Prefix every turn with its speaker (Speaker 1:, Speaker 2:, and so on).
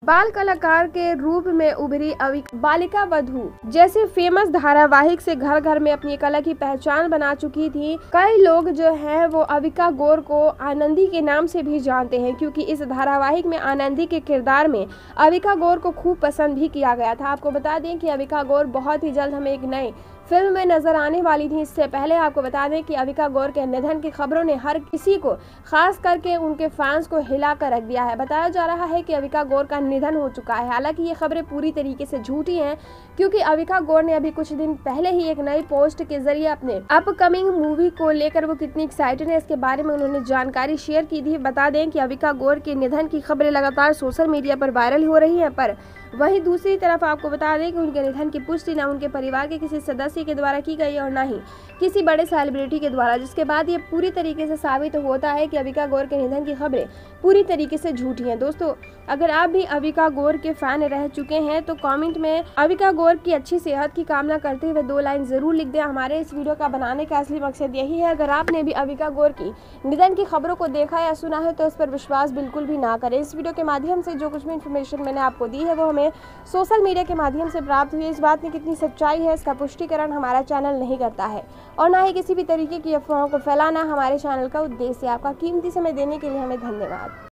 Speaker 1: बाल कलाकार के रूप में उभरी अविका बालिका वधू जैसे फेमस धारावाहिक से घर घर में अपनी कला की पहचान बना चुकी थी। कई लोग जो हैं वो अविका गौर को आनंदी के नाम से भी जानते हैं, क्योंकि इस धारावाहिक में आनंदी के किरदार में अविका गौर को खूब पसंद भी किया गया था। आपको बता दें कि अविका गौर बहुत ही जल्द हमें एक नए फिल्म में नजर आने वाली थी। इससे पहले आपको बता दें कि अविका गौर के निधन की खबरों ने हर किसी को, खास करके उनके फैंस को हिला कर रख दिया है। बताया जा रहा है कि अविका गौर का निधन हो चुका है। हालांकि ये खबरें पूरी तरीके से झूठी हैं, क्योंकि अविका गौर ने अभी कुछ दिन पहले ही एक नई पोस्ट के जरिए अपने अपकमिंग मूवी को लेकर वो कितनी एक्साइटेड है इसके बारे में उन्होंने जानकारी शेयर की थी। बता दें कि अविका गौर के निधन की खबरें लगातार सोशल मीडिया पर वायरल हो रही है, पर वहीं दूसरी तरफ आपको बता दें कि उनके निधन की पुष्टि न उनके परिवार के किसी सदस्य के द्वारा की गई और न ही किसी बड़े सेलिब्रिटी के द्वारा, जिसके बाद ये पूरी तरीके से साबित होता है कि अविका गौर के निधन की खबरें पूरी तरीके से झूठी हैं। दोस्तों, अगर आप भी अविका गौर के फैन रह चुके हैं तो कमेंट में अविका गौर की अच्छी सेहत की कामना करते हुए 2 लाइन जरूर लिख दें। हमारे इस वीडियो का बनाने का असली मकसद यही है। अगर आपने भी अविका गौर की निधन की खबरों को देखा या सुना है तो इस पर विश्वास बिल्कुल भी ना करें। इस वीडियो के माध्यम से जो कुछ भी इन्फॉर्मेशन मैंने आपको दी है वो हमें सोशल मीडिया के माध्यम से प्राप्त हुई। इस बात में कितनी सच्चाई है इसका पुष्टिकरण हमारा चैनल नहीं करता है और ना ही किसी भी तरीके की अफवाहों को फैलाना हमारे चैनल का उद्देश्य है। आपका कीमती समय देने के लिए हमें धन्यवाद।